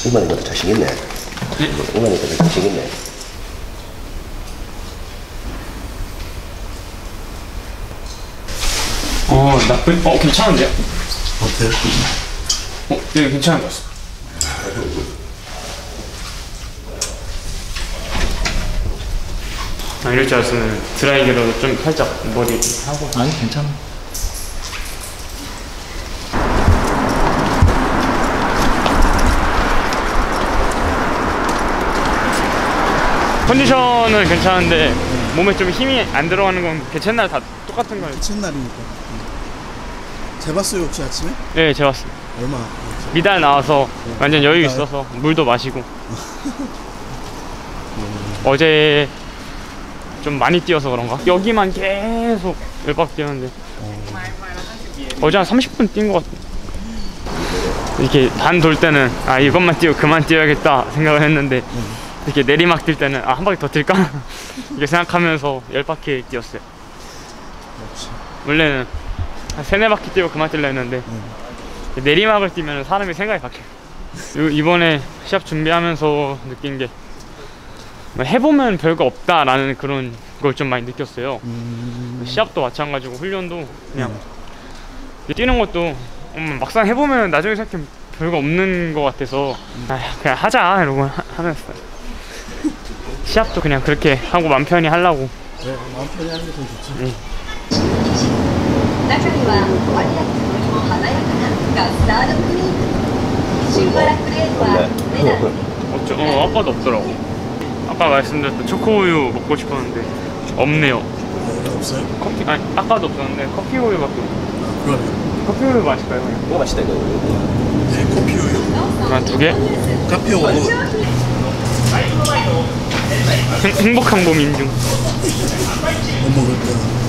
응만이가 자신있네. 응만이가 자신있네. 괜찮은데요? 어때요? 네, 괜찮은 것 같습니다. 이럴 줄 알았으면 드라이기로 좀 살짝 머리 하고. 아니, 괜찮아. 컨디션은 괜찮은데 몸에 좀 힘이 안 들어가는 건 개체날 다 똑같은 거예요. 첫날이니까. 재봤어요 혹시 아침에? 네, 재봤어요. 얼마? 미달 나와서 완전 여유 있어서 물도 마시고. 어제 좀 많이 뛰어서 그런가? 여기만 계속 열박 뛰었는데 어제 한 30분 뛴 것 같아. 이렇게 반 돌 때는 아 이것만 뛰고 그만 뛰어야겠다 생각을 했는데 이렇게 내리막 뛸 때는 아 한 바퀴 더 뛸까? 이렇게 생각하면서 10바퀴 뛰었어요. 원래는 한 3-4바퀴 뛰고 그만 뛰려 했는데 내리막을 뛰면 사람이 생각이 바뀌어요. 이번에 시합 준비하면서 느낀 게 해보면 별거 없다라는 그런 걸 좀 많이 느꼈어요. 시합도 마찬가지고 훈련도 그냥 뛰는 것도 막상 해보면 나중에 생각하면 별거 없는 것 같아서 그냥 하자 이러고 하면서 시합도 그냥 그렇게 하고 맘 편히 하려고. 네, 마음 편히 하는 게 더 좋죠. 네. 中には割合も華やかなカスタードクリームシルバラクレームは目立って 아까도 없더라고. 아까 말씀드렸던 초코우유 먹고 싶었는데 없네요. 없어요? 커피 아니 아까도 없었는데 커피 우유밖에 없어요. 그러네요. 커피 우유 마실까요? 그냥? 이거 맛있다 이거. 네, 커피 우유. 한 2개? 카페 오고. 행복한 봄 인중. 못 먹을 거야.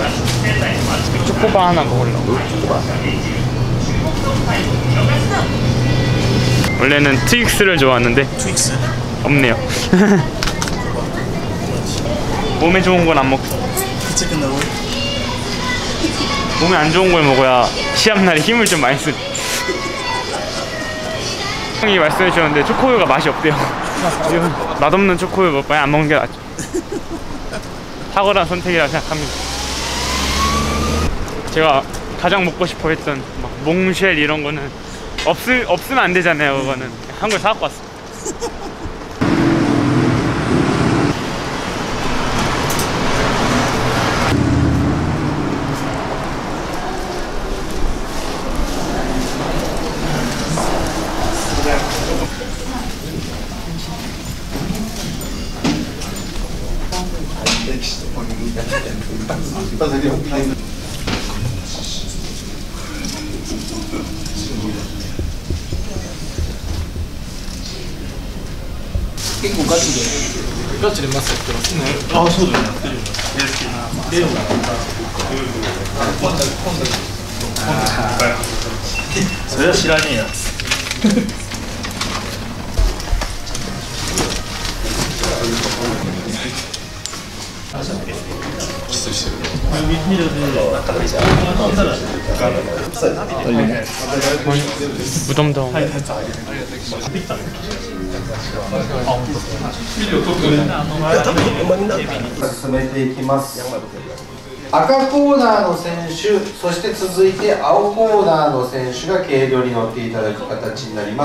초코바 하나 먹으려고. 원래는 트윅스를 좋아하는데 트윅스? 없네요. 몸에 좋은 건 안 먹고 피자 끝나고? 몸에 안 좋은 걸 먹어야 시합날에 힘을 좀 많이 쓰. 형이 말씀해 주셨는데 초코우유가 맛이 없대요. 맛없는 초코우유 많이 안 먹는 게 낫죠. 탁월한 선택이라 생각합니다. 제가 가장 먹고 싶어 했던 막 몽쉘 이런 거는 없으면 안 되잖아요. 그거는 한 걸 사갖고 왔어. 結構ガチでマッサージしてますね。ああ、そうだよね。それは知らねえやつ。キスしてる。 무덤덤. 進めていきます。赤コーナーの選手、そして続いて青コーナーの選手が軽量に乗っていただく形になります。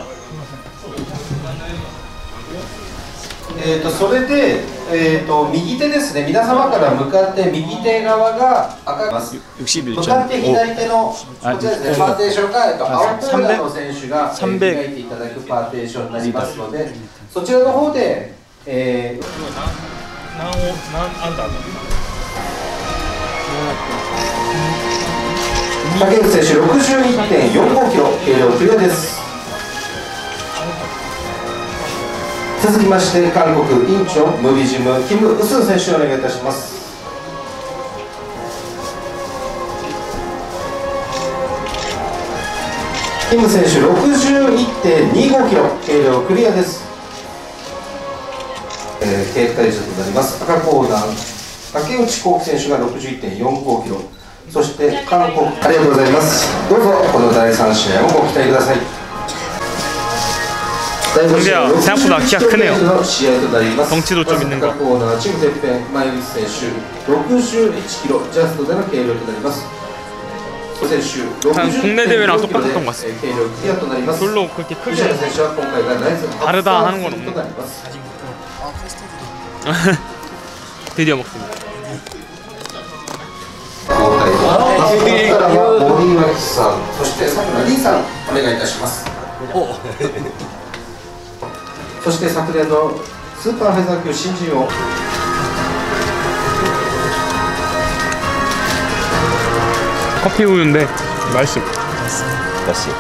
それで、右手ですね、皆様から向かって右手側が赤ます。向かって左手のこちらですね、パーテーションが、青コーナーの選手が開いていただくパーテーションになりますので、そちらの方で、竹内選手 61.45 キロ軽量クリアです。続きまして韓国インチョンムビジムキム・ウスン選手お願いいたします。キム選手 61.25 キロ軽量クリアです。経過以上となります。赤コーナー竹内幸輝選手が 61.45 キロ、そして韓国ありがとうございます。どうぞこの第3試合もご期待ください。 상대가 생각보다 키가 크네요. 덩치도 좀 있는 거. 국내 대회랑 똑같았던 것 같습니다. 별로 그렇게 크게 다르다 하는 건 없는 것 같아요. 드디어 먹습니다. 커피 우유인데 맛있어. 맛있어.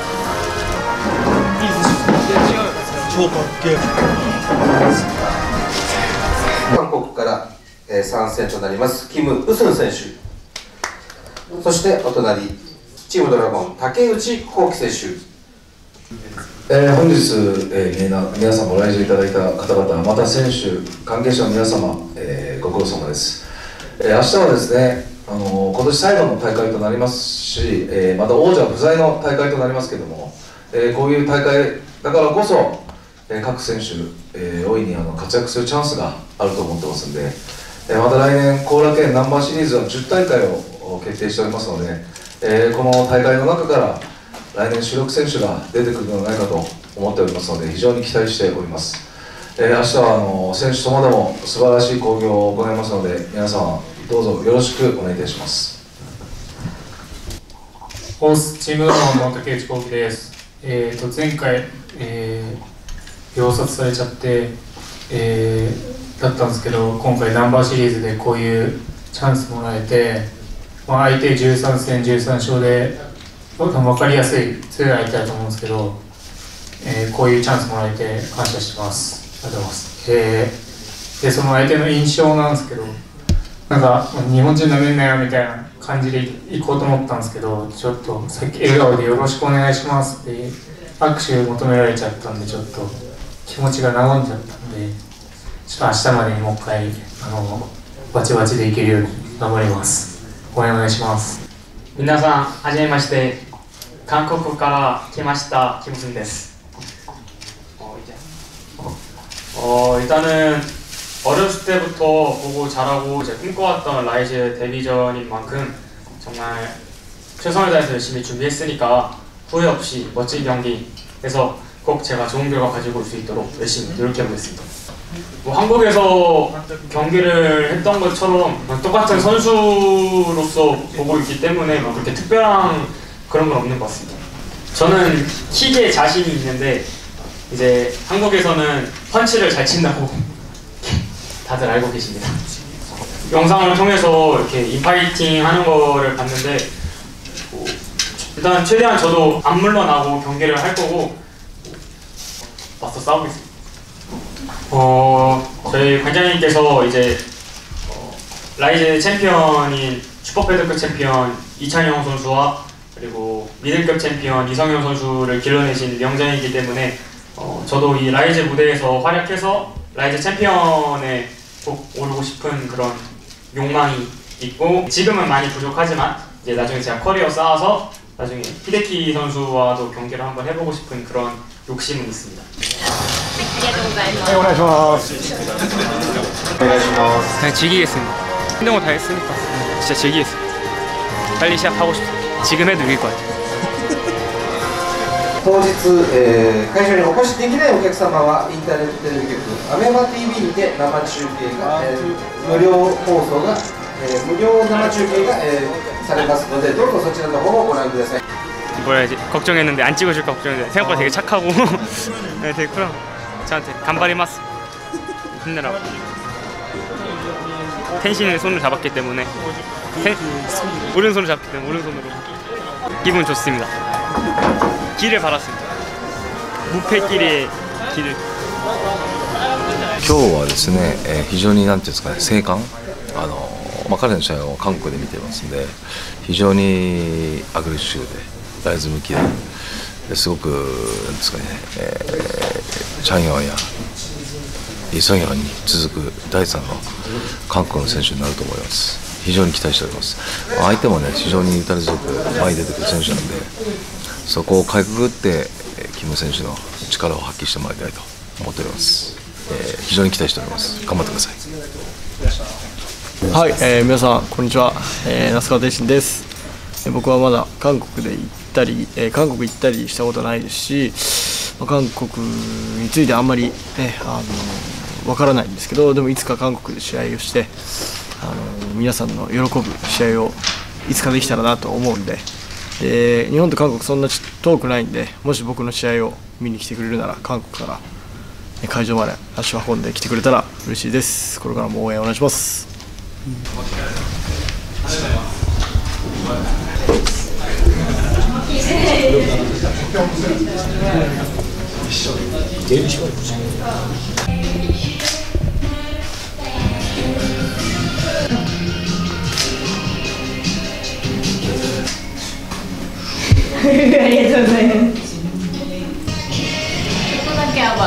韓国から参戦となりますキム・ウスン選手、そしてお隣チームドラゴン竹内幸喜選手。 本日、皆さんご来場いただいた方々、また選手、関係者の皆様、ご苦労様です。明日はですね、今年最後の大会となりますし、また王者不在の大会となりますけれども、こういう大会だからこそ、各選手、大いに活躍するチャンスがあると思ってますんで、また来年、後楽園ナンバーシリーズは10大会を決定しておりますので、この大会の中から来年主力選手が出てくるのではないかと思っておりますので、非常に期待しております。明日は選手ともども素晴らしい興行を行いますので、皆様どうぞよろしくお願いいたします。 ホースチームドラゴンの竹内幸喜です。前回、秒殺されちゃって、だったんですけど、今回ナンバーシリーズでこういうチャンスもらえて、相手13戦13勝で分かりやすい強い相手だと思うんですけど、こういうチャンスもらえて感謝してます。ありがとうございます。でその相手の印象なんですけど、なんか日本人なめんなよみたいな感じで行こうと思ったんですけど、ちょっとさっき笑顔でよろしくお願いしますって握手求められちゃったんで、ちょっと気持ちが和んじゃったんで、ちょっと明日までにもう一回バチバチでいけるように頑張ります。応援お願いします。 皆さんはじめまして、韓国から来ました김우승です. 일단은 어렸을 때부터 보고 자라고 이제 꿈꿔왔던 라이즈 데뷔전인 만큼 정말 최선을 다해서 열심히 준비했으니까 후회 없이 멋진 경기에서 꼭 제가 좋은 결과 가지고 올 수 있도록 열심히 노력해보겠습니다. 한국에서 경기를 했던 것처럼 똑같은 선수로서 보고 있기 때문에 그렇게 특별한 그런 건 없는 것 같습니다. 저는 킥에 자신이 있는데 이제 한국에서는 펀치를 잘 친다고 다들 알고 계십니다. 영상을 통해서 이렇게 인파이팅 하는 거를 봤는데 일단 최대한 저도 안 물러나고 경기를 할 거고 맞서 싸우겠습니다. 저희 관장님께서 이제 라이즈 챔피언인 슈퍼패드급 챔피언 이찬영 선수와 그리고 미들급 챔피언 이성현 선수를 길러내신 명장이기 때문에 저도 이 라이즈 무대에서 활약해서 라이즈 챔피언에 꼭 오르고 싶은 그런 욕망이 있고, 지금은 많이 부족하지만 이제 나중에 제가 커리어 쌓아서 나중에 히데키 선수와도 경기를 한번 해보고 싶은 그런 욕심은 있습니다. 네, 오願いします. 그냥 즐기겠습니다. 힘든 거 다 했으니까 진짜 즐기겠습니다. 빨리 시합하고 싶습니다. 지금 해도 이길 것 같아요. 当日、会場にお越しできないお客様はインターネットテレビ局アメマ TV にて生中継が、無料放送が、無料生中継が、されますので、どうぞそちらの方をご覧ください. 뭐라 해야지? 걱정했는데 안 찍어줄까 걱정했는데 생각보다 되게 착하고 네, 되게 쿨하고 저한테 간바리마스 힘내라고 텐신의 손을 잡았기 때문에 오른손을 잡기 때문에 오른손으로 기분 좋습니다. 길을 받았습니다. 무패길의 길을. 今日はですね、非常になんていうんですかね、静観、彼の試合を韓国で見てますんで、非常にアグレッシブでライズ向きですごくなんですかね、チャンヨンやイ・ソンヨンに続く第3の韓国の選手になると思います。非常に期待しております。相手もね、非常に打たれ強く前に出てくる選手なんで、そこをかいくぐってキム選手の力を発揮してもらいたいと思っております。非常に期待しております。頑張ってください。 はい、皆さんこんにちは、那須川天心です。僕はまだ韓国で行ったり、韓国行ったりしたことないですし、韓国についてあんまり、わからないんですけど、でもいつか韓国で試合をして皆さんの喜ぶ試合をいつかできたらなと思うんで、日本と韓国そんな遠くないんで、もし僕の試合を見に来てくれるなら韓国から会場まで足を運んで来てくれたら嬉しいです。これからも応援お願いします。 ありがとうございます。ちょっとだけ余る。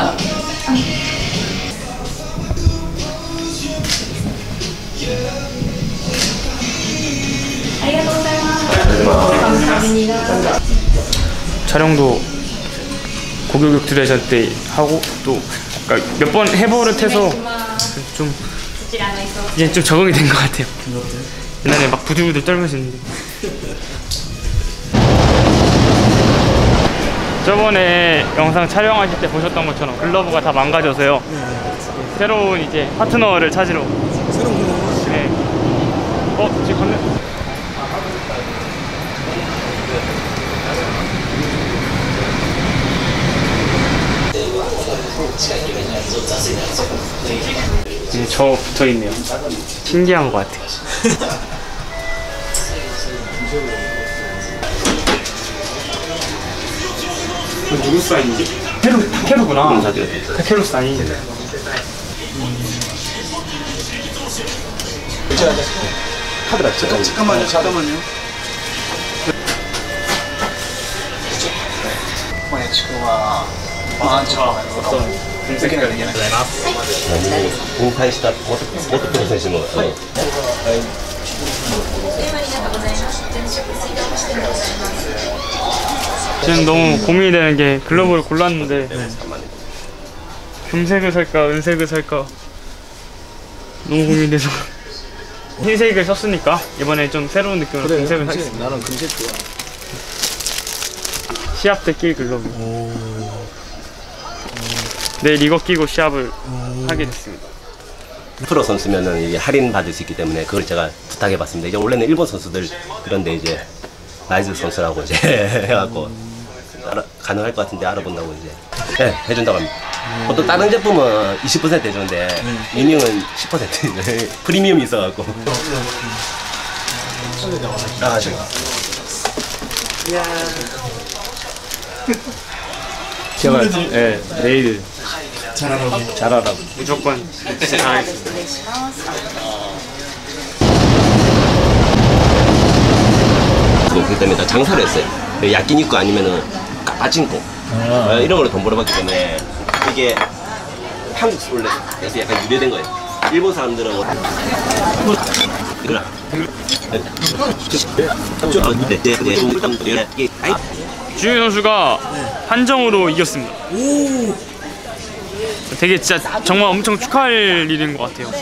ありがとうございます。 촬영도 고교육 드레저 때 하고 또 몇 번 해버릇해서 좀 이제 좀 적응이 된 것 같아요. 옛날에 막 부들부들 떨면서 했는데 저번에 영상 촬영하실 때 보셨던 것처럼 글러브가 다 망가져서요. 새로운 이제 파트너를 찾으러. 새로운 글러브? 네. 지금 건너. 저 붙어있네요. 신기한 것 같아요. 누구 사인이지? 타케루구나. 타케루 사인. 카드 맞죠? 잠깐만요. 引退した元プロ選手も、 지금 너무 고민이 되는 게 글러브를 골랐는데 금색을 살까 은색을 살까 너무 고민돼서 흰색을 썼으니까 이번에 좀 새로운 느낌으로 그래, 금색을 사겠습니다. 나는 금색 좋아. 시합 때 낄 글러브. 내일 이거 끼고 시합을 하게 됐습니다. 프로 선수면은 이게 할인 받을 수 있기 때문에 그걸 제가 부탁해봤습니다. 이제 원래는 일본 선수들 그런데 이제 라이즈 선수라고 이제 해갖고 가능할 것 같은데 알아본다고 이제 해준다고 합니다. 보통 다른 제품은 20% 해주는데 미닝은 10% 프리미엄이 있어갖고. 제발 내일 잘하라고 무조건 잘하겠습니다. 그렇기 때문에 장사를 했어요. 야끼니쿠 아니면은 빠진코 이런 걸로 돈 벌어봤기 때문에 이게 한국 원래에서 약간 유래된 거예요. 일본 사람들은 주윤 선수가 판정으로 이겼습니다. 되게 진짜 정말 엄청 축하할 일인 것 같아요.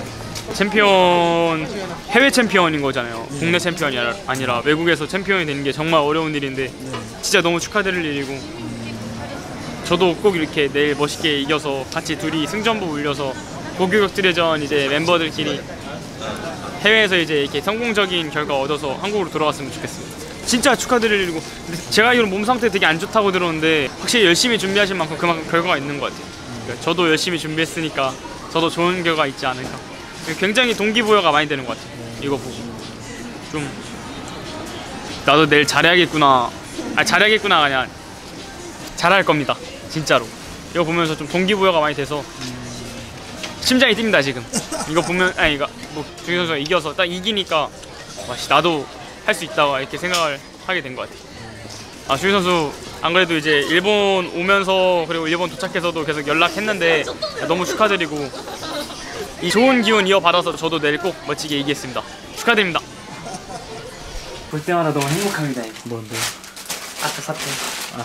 챔피언, 해외 챔피언인 거잖아요. 국내 챔피언이 아니라 외국에서 챔피언이 되는 게 정말 어려운 일인데 진짜 너무 축하드릴 일이고, 저도 꼭 이렇게 내일 멋있게 이겨서 같이 둘이 승전보 울려서 고교육 드레전 이제 멤버들끼리 해외에서 이제 이렇게 성공적인 결과 얻어서 한국으로 돌아왔으면 좋겠습니다. 진짜 축하드릴 일이고, 제가 알기로 몸 상태 되게 안 좋다고 들었는데 확실히 열심히 준비하신 만큼 그만큼 결과가 있는 것 같아요. 그러니까 저도 열심히 준비했으니까 저도 좋은 결과 있지 않을까. 굉장히 동기부여가 많이 되는 것 같아요. 이거 보고 좀 나도 내일 잘해야겠구나. 잘해야겠구나가 아니라 잘할 겁니다. 진짜로. 이거 보면서 좀 동기부여가 많이 돼서 심장이 뜁니다 지금. 이거 보면 이거 뭐 주윤 선수가 이겨서 딱 이기니까 나도 할 수 있다 이렇게 생각을 하게 된 것 같아요. 주윤 선수 안 그래도 이제 일본 오면서 그리고 일본 도착해서도 계속 연락했는데 너무 축하드리고, 이 좋은 기운 이어받아서 저도 내일 꼭 멋지게 이기겠습니다. 축하드립니다. 볼 때마다 너무 행복합니다. 뭔데? 아까 사태.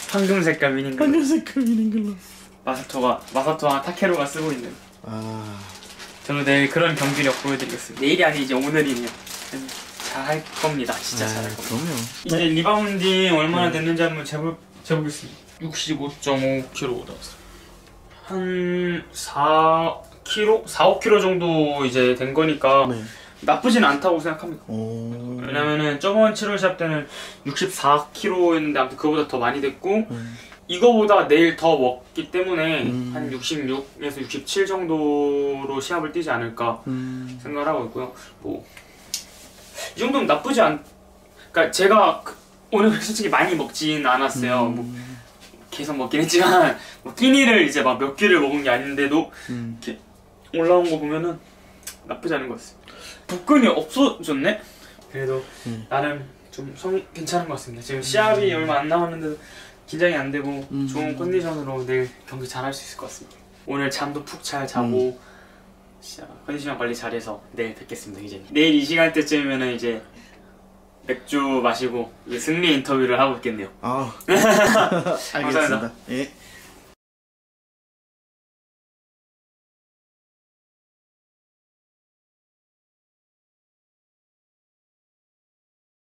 황금 색깔 미닝글러스. 황금 색깔 미닝글러스. 마사토와 타케루가 쓰고 있는. 아. 저는 내일 그런 경기력 보여드리겠습니다. 내일이 아니 이제 오늘이네요. 잘할 겁니다. 진짜 잘할 겁니다. 그럼요. 이제 리바운딩 얼마나 됐는지 한번 재보겠습니다. 65.5kg 나왔어요. 한 4kg? 4-5kg 정도 이제 된 거니까 네. 나쁘진 않다고 생각합니다. 오. 왜냐면은 저번 7월 시합 때는 64kg였는데 아무튼 그거보다 더 많이 됐고 이거보다 내일 더 먹기 때문에 한 66에서 67 정도로 시합을 뛰지 않을까 생각을 하고 있고요. 뭐 이 정도면 나쁘지 그러니까 제가 오늘 솔직히 많이 먹진 않았어요. 뭐 계속 먹긴 했지만 뭐 끼니를 이제 막 몇 끼를 먹은 게 아닌데도 이렇게 올라온 거 보면은 나쁘지 않은 것 같습니다. 복근이 없어졌네? 그래도 나름 좀 괜찮은 것 같습니다. 지금 시합이 얼마 안 남았는데도 긴장이 안 되고 좋은 컨디션으로 내일 경기 잘할 수 있을 것 같습니다. 오늘 잠도 푹 잘 자고 컨디션 관리 잘해서 내일 뵙겠습니다. 이제 내일 이 시간대쯤이면 이제 맥주 마시고 이제 승리 인터뷰를 하고 있겠네요. 알겠습니다. 예.